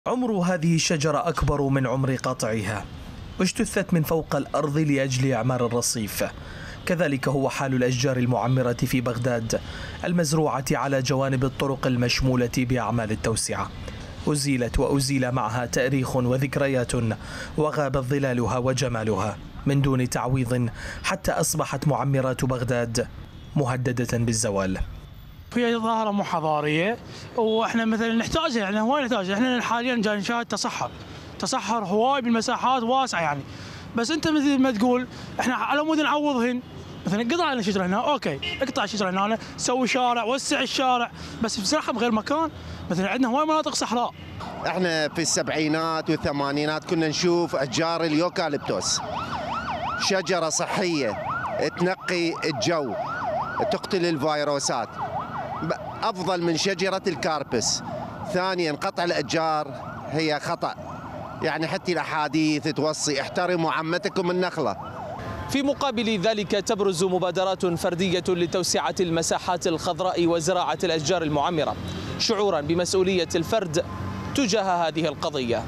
عمر هذه الشجرة أكبر من عمر قاطعها، واجتثت من فوق الأرض لأجل إعمار الرصيف. كذلك هو حال الأشجار المعمرة في بغداد المزروعة على جوانب الطرق المشمولة بأعمال التوسعة. أزيلت وأزيل معها تاريخ وذكريات، وغابت ظلالها وجمالها من دون تعويض، حتى أصبحت معمرات بغداد مهددة بالزوال. هي ظاهرة مو حضارية، واحنا مثلا نحتاجها، يعني هواي نحتاجها. احنا حاليا جاي نشاهد تصحر هواي بالمساحات واسعة يعني. بس انت مثل ما تقول احنا على مود نعوضهن، مثلا قطع لنا شجرة هنا، اوكي اقطع شجرة هنا، سوي شارع، وسع الشارع، بس بصراحة بغير مكان. مثلا عندنا هواي مناطق صحراء. احنا في السبعينات والثمانينات كنا نشوف اشجار اليوكاليبتوس، شجرة صحية تنقي الجو، تقتل الفيروسات، أفضل من شجرة الكاربس. ثانيا قطع الأشجار هي خطأ، يعني حتى الأحاديث توصي احترموا عمتكم النخلة. في مقابل ذلك تبرز مبادرات فردية لتوسعة المساحات الخضراء وزراعة الأشجار المعمرة، شعورا بمسؤولية الفرد تجاه هذه القضية.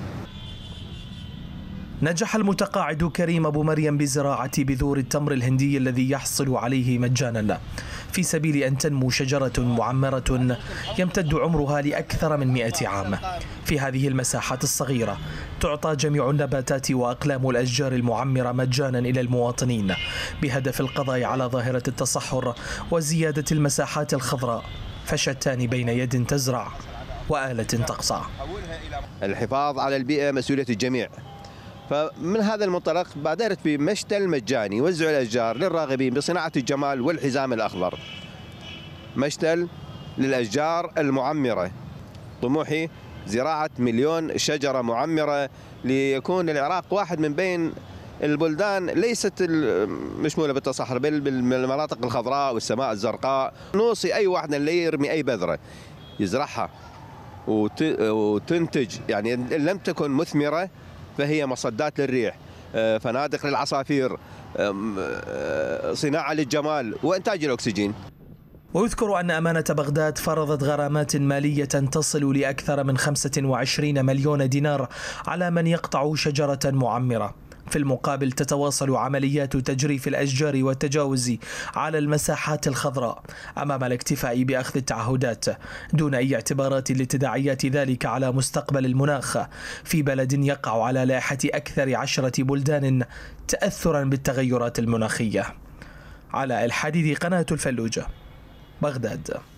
نجح المتقاعد كريم أبو مريم بزراعة بذور التمر الهندي الذي يحصل عليه مجانا، في سبيل أن تنمو شجرة معمرة يمتد عمرها لأكثر من 100 عام. في هذه المساحات الصغيرة تعطى جميع النباتات وأقلام الأشجار المعمرة مجانا إلى المواطنين، بهدف القضاء على ظاهرة التصحر وزيادة المساحات الخضراء، فشتان بين يد تزرع وآلة تقصع. الحفاظ على البيئة مسؤولية الجميع، فمن هذا المنطلق بادرت بمشتل مجاني يوزع الأشجار للراغبين بصناعة الجمال والحزام الأخضر. مشتل للأشجار المعمرة، طموحي زراعة 1,000,000 شجرة معمرة ليكون العراق واحد من بين البلدان ليست مشمولة بالتصحر بل بالمناطق الخضراء والسماء الزرقاء. نوصي أي واحد اللي يرمي أي بذرة يزرعها وتنتج، يعني إن لم تكن مثمرة فهي مصدات للريح، فنادق للعصافير، صناعة للجمال وإنتاج الأكسجين. ويذكر أن أمانة بغداد فرضت غرامات مالية تصل لأكثر من 25 مليون دينار على من يقطع شجرة معمرة. في المقابل تتواصل عمليات تجريف الأشجار والتجاوز على المساحات الخضراء أمام الاكتفاء بأخذ التعهدات، دون أي اعتبارات لتداعيات ذلك على مستقبل المناخ في بلد يقع على لائحة أكثر 10 بلدان تأثرا بالتغيرات المناخية. علاء الحديدي، قناة الفلوجة، بغداد.